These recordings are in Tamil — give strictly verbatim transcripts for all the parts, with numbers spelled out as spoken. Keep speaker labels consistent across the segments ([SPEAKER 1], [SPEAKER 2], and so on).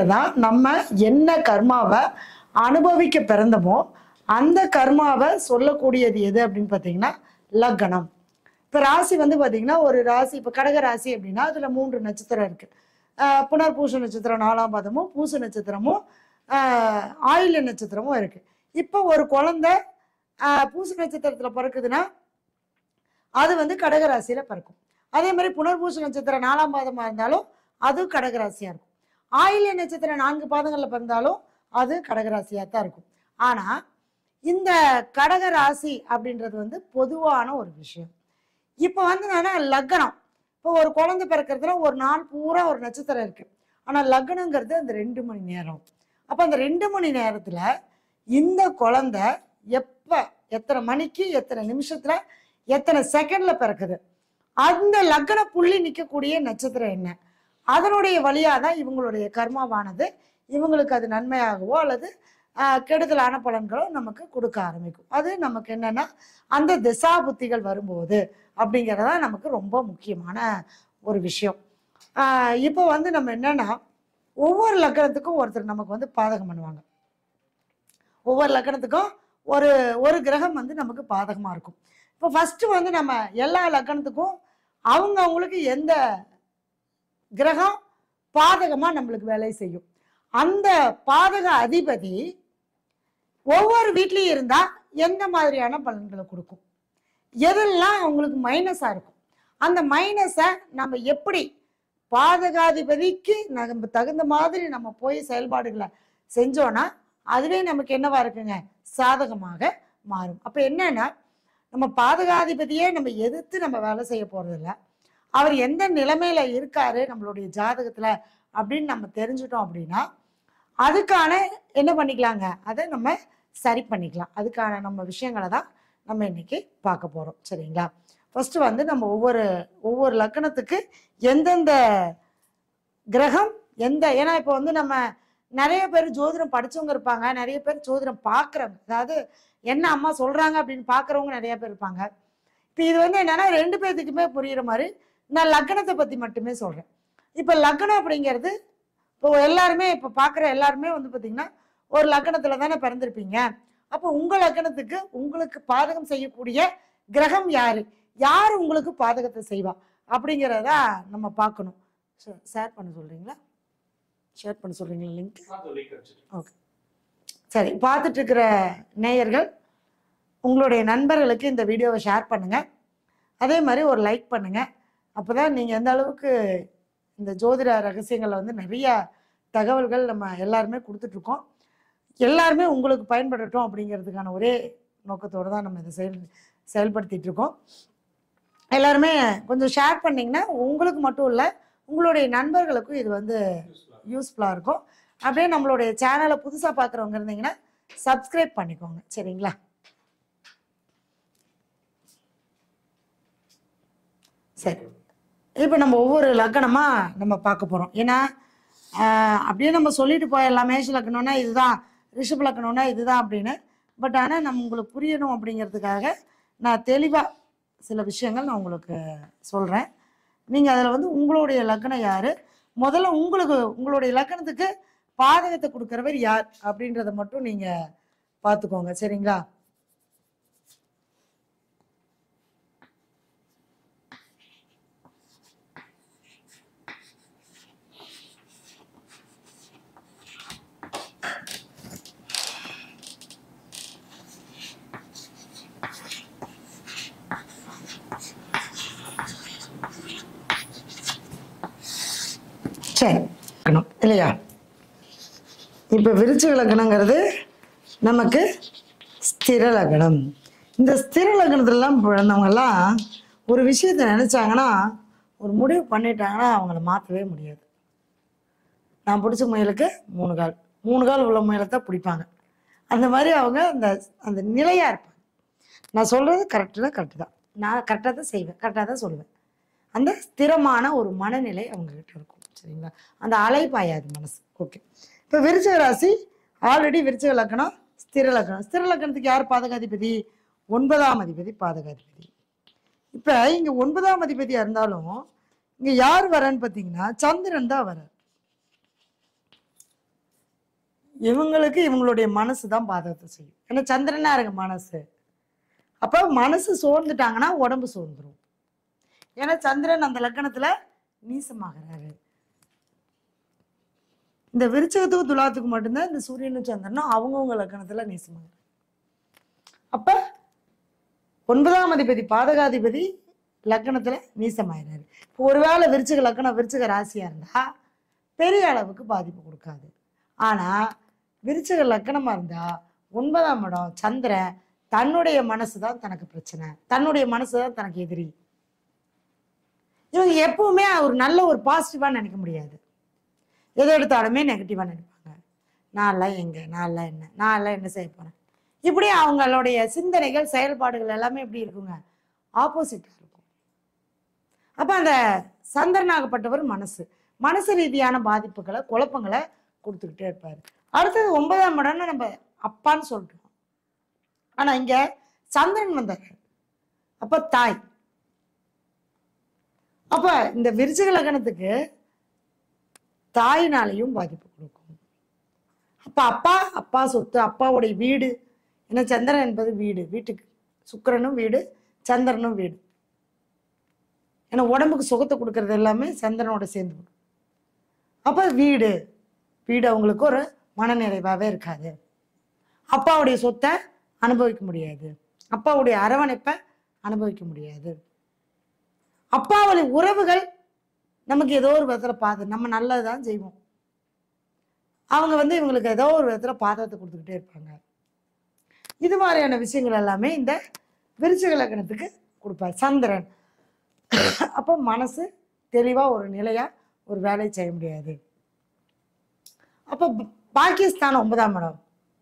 [SPEAKER 1] தான் நம்ம என்ன கர்மாவை அனுபவிக்க பிறந்தமோ அந்த கர்மாவை சொல்லக்கூடியது எது அப்படின்னு பார்த்தீங்கன்னா லக்னம். இப்போ ராசி வந்து பார்த்தீங்கன்னா ஒரு ராசி, இப்போ கடக ராசி அப்படின்னா அதில் மூன்று நட்சத்திரம் இருக்குது. புனர்பூச நட்சத்திரம் நாலாம் பாதமும் பூச நட்சத்திரமும் ஆயில்ய நட்சத்திரமும் இருக்குது. இப்போ ஒரு குழந்தை பூச நட்சத்திரத்தில் பிறக்குதுன்னா அது வந்து கடகராசியில் பிறக்கும். அதே மாதிரி புனர்பூச நட்சத்திரம் நாலாம் பாதமாக இருந்தாலும் அது கடகராசியாக இருக்கும். ஆயில்ய நட்சத்திரம் நான்கு பாதங்களில் பிறந்தாலும் அது கடகராசியாக தான் இருக்கும். ஆனால் இந்த கடகராசி அப்படின்றது வந்து பொதுவான ஒரு விஷயம். இப்போ வந்து என்னன்னா லக்னம், இப்போ ஒரு குழந்தை பிறக்கிறதுல ஒரு நாள் பூரா ஒரு நட்சத்திரம் இருக்கு. ஆனால் லக்னங்கிறது அந்த ரெண்டு மணி நேரம். அப்போ அந்த ரெண்டு மணி நேரத்தில் இந்த குழந்தை எப்போ எத்தனை மணிக்கு எத்தனை நிமிஷத்துல எத்தனை செகண்ட்ல பிறக்குது, அந்த லக்ன புள்ளி நிற்கக்கூடிய நட்சத்திரம் என்ன, அதனுடைய வழியாக தான் இவங்களுடைய கர்மாவானது இவங்களுக்கு அது நன்மையாகவோ அல்லது கெடுதலான பலன்களோ நமக்கு கொடுக்க ஆரம்பிக்கும். அது நமக்கு என்னன்னா அந்த திசா புத்திகள் வரும்போது அப்படிங்கிறதா நமக்கு ரொம்ப முக்கியமான ஒரு விஷயம். ஆஹ் இப்போ வந்து நம்ம என்னன்னா ஒவ்வொரு லக்னத்துக்கும் ஒருத்தர் நமக்கு வந்து பாதகம் பண்ணுவாங்க. ஒவ்வொரு லக்னத்துக்கும் ஒரு ஒரு கிரகம் வந்து நமக்கு பாதகமா இருக்கும். இப்போ ஃபர்ஸ்ட் வந்து நம்ம எல்லா லக்னத்துக்கும் அவங்க அவங்களுக்கு எந்த கிரகம் பாதகமா நம்மளுக்கு வேலை செய்யும், அந்த பாதக அதிபதி ஒவ்வொரு வீட்லயும் இருந்தா எந்த மாதிரியான பலன்களை கொடுக்கும், எதெல்லாம் அவங்களுக்கு மைனஸா இருக்கும், அந்த மைனஸை நம்ம எப்படி பாதகாதிபதிக்கு நம்ம தகுந்த மாதிரி நம்ம போய் செயல்பாடுகளை செஞ்சோன்னா அதுவே நமக்கு என்னவா இருக்குங்க, சாதகமாக மாறும். அப்ப என்னன்னா நம்ம பாதகாதிபதியே நம்ம எதிர்த்து நம்ம வேலை செய்ய போறது இல்லை, அவர் எந்த நிலைமையில இருக்காரு நம்மளுடைய ஜாதகத்துல அப்படின்னு நம்ம தெரிஞ்சுட்டோம் அப்படின்னா அதுக்கான என்ன பண்ணிக்கலாங்க, அதை நம்ம சரி பண்ணிக்கலாம். அதுக்கான நம்ம விஷயங்களை தான் நம்ம இன்னைக்கு பார்க்க போறோம். சரிங்களா? ஃபர்ஸ்ட் வந்து நம்ம ஒவ்வொரு ஒவ்வொரு லக்னத்துக்கு எந்தெந்த கிரகம் எந்த, ஏன்னா இப்போ வந்து நம்ம நிறைய பேர் ஜோதிடம் படிச்சவங்க இருப்பாங்க, நிறைய பேர் ஜோதிடம் பார்க்குறவங்க, அதாவது என்ன அம்மா சொல்றாங்க அப்படின்னு பார்க்குறவங்க நிறைய பேர் இருப்பாங்க. இப்போ இது வந்து என்னன்னா ரெண்டு பேர்த்துக்குமே புரியுற மாதிரி நான் லக்னத்தை பத்தி மட்டுமே சொல்றேன். இப்போ லக்னம் அப்படிங்கிறது இப்போ எல்லாருமே இப்போ பார்க்குற எல்லாருமே வந்து பார்த்தீங்கன்னா ஒரு லக்னத்துல தானே பிறந்திருப்பீங்க. அப்போ உங்க லக்னத்துக்கு உங்களுக்கு பாதகம் செய்யக்கூடிய கிரகம் யாரு, யார் உங்களுக்கு பாதகத்தை செய்வா அப்படிங்கிறத நம்ம பார்க்கணும். ஷேர் பண்ண சொல்றீங்களா? ஷேர் பண்ண சொல்றீங்களா லிங்க்? ஓகே, சரி. பார்த்துட்டு இருக்கிற நேயர்கள் உங்களுடைய நண்பர்களுக்கு இந்த வீடியோவை ஷேர் பண்ணுங்க. அதே மாதிரி ஒரு லைக் பண்ணுங்க. அப்போதான் நீங்கள் எந்த அளவுக்கு இந்த ஜோதிட ரகசியங்களை வந்து நிறைய தகவல்கள் நம்ம எல்லாருமே கொடுத்துட்ருக்கோம், எல்லாருமே உங்களுக்கு பயன்படட்டும் அப்படிங்கிறதுக்கான ஒரே நோக்கத்தோடு தான் நம்ம இதை செயல் செயல்படுத்திட்டு இருக்கோம். எல்லாருமே கொஞ்சம் ஷேர் பண்ணிங்கன்னா உங்களுக்கு மட்டும் இல்லை உங்களுடைய நண்பர்களுக்கும் இது வந்து யூஸ்ஃபுல்லாக இருக்கும். அப்படியே நம்மளுடைய சேனலை புதுசாக பார்க்குறவங்க இருந்தீங்கன்னா சப்ஸ்கிரைப் பண்ணிக்கோங்க. சரிங்களா? சரி, இப்போ நம்ம ஒவ்வொரு லக்னமாக நம்ம பார்க்க போகிறோம். ஏன்னா அப்படியே நம்ம சொல்லிட்டு போயிடலாம், மேஷ லக்னம்னா இதுதான், ரிஷப லக்னம்னா இதுதான் அப்படின்னு. பட் ஆனால் நம்ம உங்களுக்கு புரியணும் அப்படிங்கிறதுக்காக நான் தெளிவாக சில விஷயங்கள் நான் உங்களுக்கு சொல்கிறேன். நீங்கள் அதில் வந்து உங்களுடைய லக்னம் யார், முதல்ல உங்களுக்கு உங்களுடைய லக்னத்துக்கு பாதகத்தை கொடுக்குறவர் யார் அப்படின்றத மட்டும் நீங்கள் பார்த்துக்கோங்க. சரிங்களா? சரி, இல்லையா? இப்போ விருச்சிக லக்னங்கிறது நமக்கு ஸ்திர லக்னம். இந்த ஸ்திர லக்னத்துலலாம் பிறந்தவங்கெல்லாம் ஒரு விஷயத்தை நினச்சாங்கன்னா ஒரு முடிவு பண்ணிட்டாங்கன்னா அவங்கள மாற்றவே முடியாது. நான் பிடிச்ச முயலுக்கு மூணு கால், மூணு கால் உள்ள முயலை தான் பிடிப்பாங்க. அந்த மாதிரி அவங்க அந்த அந்த நிலையாக இருப்பாங்க. நான் சொல்கிறது கரெக்டாக கரெக்டு தான், நான் கரெக்டாக தான் செய்வேன், கரெக்டாக தான் சொல்லுவேன். அந்த ஸ்திரமான ஒரு மனநிலை அவங்கக்கிட்ட இருக்கும். சரிங்களா? அந்த அலை பாயாது மனசு. ஓகே, இப்போ விருச்சிக ராசி ஆல்ரெடி விருச்சிக லக்னம் ஸ்திர லக்னம். ஸ்திர லக்னத்துக்கு யார் பாதகாதிபதி? ஒன்பதாம் அதிபதி பாதகாதிபதி. இப்போ இங்கே ஒன்பதாம் அதிபதியாக இருந்தாலும் இங்கே யார் வரன்னு பார்த்தீங்கன்னா சந்திரன் தான் வர. இவங்களுக்கு இவங்களுடைய மனசு தான் பாதகத்தை செய்யும். ஏன்னா சந்திரனா இருக்கு மனசு. அப்போ மனசு சோர்ந்துட்டாங்கன்னா உடம்பு சோர்ந்துடும். ஏன்னா சந்திரன் அந்த லக்கணத்துல நீசமாகிறாரு. இந்த விருச்சகத்துக்கு துலாத்துக்கு மட்டும்தான் இந்த சூரியனும் சந்திரனும் அவங்கவுங்க லக்கணத்துல நீசமாகிறார். அப்ப ஒன்பதாம் அதிபதி பாதகாதிபதி லக்கணத்துல நீசமாயிறாரு. இப்போ ஒருவேளை விருச்சிக லக்கணம் விருச்சிக ராசியா இருந்தா பெரிய அளவுக்கு பாதிப்பு கொடுக்காது. ஆனா விருச்சிக லக்கணமா இருந்தா ஒன்பதாம் இடம் சந்திரன் தன்னுடைய மனசுதான் தனக்கு பிரச்சனை, தன்னுடைய மனசுதான் தனக்கு எதிரி. இவங்க எப்பவுமே ஒரு நல்ல ஒரு பாசிட்டிவா நினைக்க முடியாது. எதை எடுத்தாலுமே நெகட்டிவா நினைப்பாங்க. நான்லாம் எங்க, நான்லாம் என்ன, நான்லாம் என்ன செய்ய போறேன், இப்படி அவங்களுடைய சிந்தனைகள் செயல்பாடுகள் எல்லாமே எப்படி இருக்குங்க, ஆப்போசிட்டா இருக்கும். அப்ப அந்த சந்திரனாகப்பட்டவர் மனசு மனசு ரீதியான பாதிப்புகளை குழப்பங்களை கொடுத்துக்கிட்டே இருப்பாரு. அடுத்தது ஒன்பதாம் இடம்னு நம்ம அப்பான்னு சொல்றோம். ஆனா இங்க சந்திரன் வந்தார். அப்ப தாய். அப்ப இந்த விருச்சிக லக்னத்துக்கு தாயினாலையும் பாதிப்பு கொடுக்கும். அப்ப அப்பா அப்பா சொத்து, அப்பாவுடைய வீடு. ஏன்னா சந்திரன் என்பது வீடு, வீட்டுக்கு சுக்கிரனும் வீடு சந்திரனும் வீடு. ஏன்னா உடம்புக்கு சுகத்தை கொடுக்கறது எல்லாமே சந்திரனோட சேர்ந்து. அப்ப வீடு வீடு அவங்களுக்கு ஒரு மனநிறைவாகவே இருக்காது. அப்பாவுடைய சொத்தை அனுபவிக்க முடியாது, அப்பாவுடைய அரவணைப்பை அனுபவிக்க முடியாது. அப்பாவுடைய உறவுகள் நமக்கு ஏதோ ஒரு விதத்துல பாது நம்ம நல்லதுதான் செய்வோம், அவங்க வந்து இவங்களுக்கு ஏதோ ஒரு விதத்துல பாதகத்தை கொடுத்துக்கிட்டே இருப்பாங்க. இது மாதிரியான விஷயங்கள் எல்லாமே இந்த விருச்சிக லக்னத்துக்கு கொடுப்பார் சந்திரன். அப்போ மனசு தெளிவா ஒரு நிலையா ஒரு வேலையை செய்ய முடியாது. அப்போ பாக்கியஸ்தானம் ஒன்பதாம் இடம்.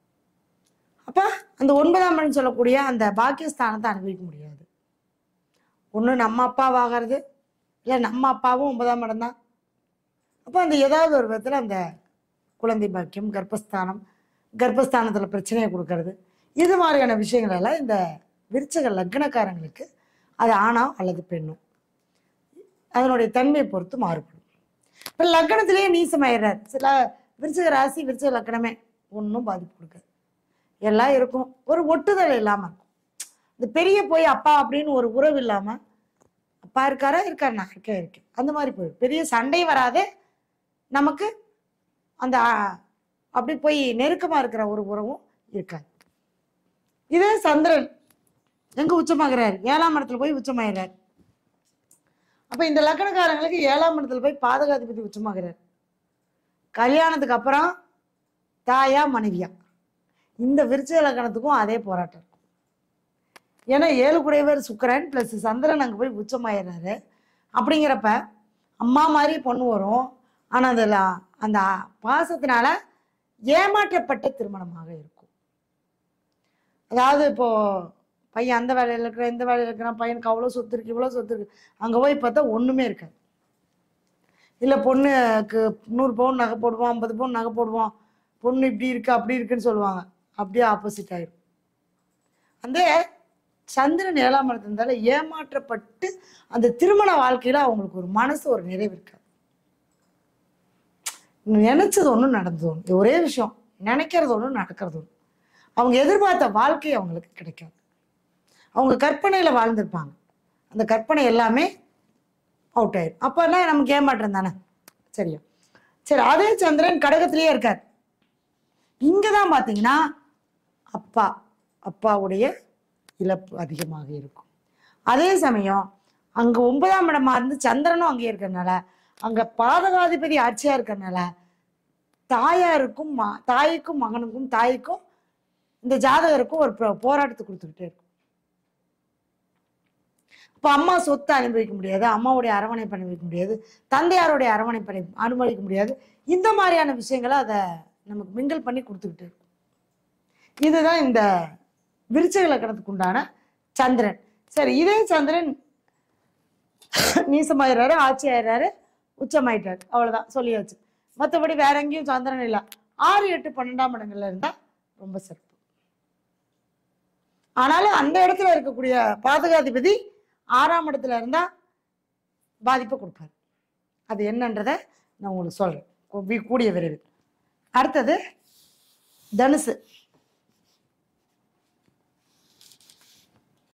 [SPEAKER 1] அப்ப அந்த ஒன்பதாம் இடம் சொல்லக்கூடிய அந்த பாக்கியஸ்தானத்தை அனுபவிக்க முடியாது. ஒண்ணு நம்ம அப்பாவாகிறது, இல்லை நம்ம அப்பாவும் ஒன்பதாம் இடம் தான். அப்போ அந்த ஏதாவது ஒரு விதத்துல அந்த குழந்தை பாக்கியம், கர்ப்பஸ்தானம், கர்ப்பஸ்தானத்துல பிரச்சனையை கொடுக்கறது, இது மாதிரியான விஷயங்கள் எல்லாம் இந்த விருச்சிக லக்னக்காரங்களுக்கு அது ஆணா அல்லது பெண்ணும் அதனுடைய தன்மையை பொறுத்து மாறுபடும். இப்ப லக்னத்திலேயே நீசமாயிடுறாரு. சில விருச்சிக ராசி விருச்சிக லக்னமே ஒன்றும் பாதிப்பு கொடுக்காது, எல்லாம் இருக்கும். ஒரு ஒட்டுதல் இல்லாம இருக்கும். இந்த பெரிய போய் அப்பா அப்படின்னு ஒரு உறவு இல்லாம, அப்பா இருக்காரா இருக்காரு, நான் இருக்கேன் இருக்கேன் அந்த மாதிரி போயிடும். பெரிய சண்டை வராது நமக்கு, அந்த அப்படி போய் நெருக்கமா இருக்கிற ஒரு உறவும் இருக்காது. இதே சந்திரன் எங்க உச்சமாகிறாரு, ஏழாம் இடத்துல போய் உச்சமாகிறார். அப்ப இந்த லக்னக்காரங்களுக்கு ஏழாம் இடத்துல போய் பாதகாதிபதி உச்சமாகிறார். கல்யாணத்துக்கு அப்புறம் தாயா மனைவியா, இந்த விருச்சிக லக்னத்துக்கும் அதே போராட்டம் இருக்கும். ஏன்னா ஏழு குடையவர் சுக்கிரன் பிளஸ் சந்திரன் அங்கே போய் உச்சமாயிடுறாரு. அப்படிங்கிறப்ப அம்மா மாதிரி பொண்ணு வரும். ஆனால் அதில் அந்த பாசத்தினால ஏமாற்றப்பட்ட திருமணமாக இருக்கும். அதாவது இப்போ பையன் அந்த வேலையில் இருக்கிற இந்த வேலையில் இருக்கிறான், பையனுக்கு அவ்வளோ சொத்து இருக்கு இவ்வளோ சொத்து இருக்கு, அங்கே போய் பார்த்தா ஒன்றுமே இருக்காது. இல்லை பொண்ணுக்கு நூறு பவுன் நகை போடுவான், ஐம்பது பவுன் நகை போடுவான், பொண்ணு இப்படி இருக்கு அப்படி இருக்குன்னு சொல்லுவாங்க. அப்படியே ஆப்போசிட் ஆயிடும். அந்த சந்திரன் ஏழாம் இடத்துல இருந்தாலும் ஏமாற்றப்பட்டு அந்த திருமண வாழ்க்கையில அவங்களுக்கு ஒரு மனசு ஒரு நிறைவு இருக்காது. நினைச்சது ஒன்றும் நடந்தது ஒன்று, ஒரே விஷயம் நினைக்கிறது ஒன்று நடக்கிறது ஒன்று. அவங்க எதிர்பார்த்த வாழ்க்கை அவங்களுக்கு கிடைக்காது. அவங்க கற்பனையில வாழ்ந்திருப்பாங்க, அந்த கற்பனை எல்லாமே அவுட் ஆயிடும். அப்பெல்லாம் நமக்கு ஏமாற்றம் தானே. சரியா சரி. அதே சந்திரன் கடகத்திலேயே இருக்கார். இங்கதான் பாத்தீங்கன்னா அப்பா அப்பாவுடைய இழப்பு அதிகமாக இருக்கும். அதே சமயம் அங்க ஒன்பதாம் இடமா இருந்து சந்திரனும் அங்கே இருக்கிறதுனால, அங்க பாதகாதிபதி ஆட்சியா இருக்கிறதுனால தாயாருக்கும் தாய்க்கும் மகனுக்கும் தாய்க்கும் இந்த ஜாதகருக்கும் ஒரு போராட்டத்தை கொடுத்துக்கிட்டே இருக்கும். இப்போ அம்மா சொத்தை அனுபவிக்க முடியாது, அம்மாவுடைய அரவணைப்பு அனுபவிக்க முடியாது, தந்தையாருடைய அரவணைப்பை அனுபவிக்க முடியாது. இந்த மாதிரியான விஷயங்களை அதை நமக்கு மிங்கிள் பண்ணி கொடுத்துக்கிட்டு இருக்கும். இதுதான் இந்த விருச்சிக லக்னத்துக்கு உண்டான சந்திரன். சரி, இதே சந்திரன் நீசமாயிடுறாரு, ஆட்சி ஆயிடுறாரு, உச்சமாயிட்டாரு, அவ்வளவுதான் சொல்லியாச்சு. மற்றபடி வேற எங்கேயும் சந்திரன் இல்லை. ஆறு எட்டு பன்னெண்டாம் இடங்கள்ல இருந்தா ரொம்ப சிறப்பு. ஆனாலும் அந்த இடத்துல இருக்கக்கூடிய பாதகாதிபதி ஆறாம் இடத்துல இருந்தா பாதிப்பை கொடுப்பாரு. அது என்னன்றத நான் உங்களுக்கு சொல்றேன் கூடிய விரைவில். அடுத்தது தனுசு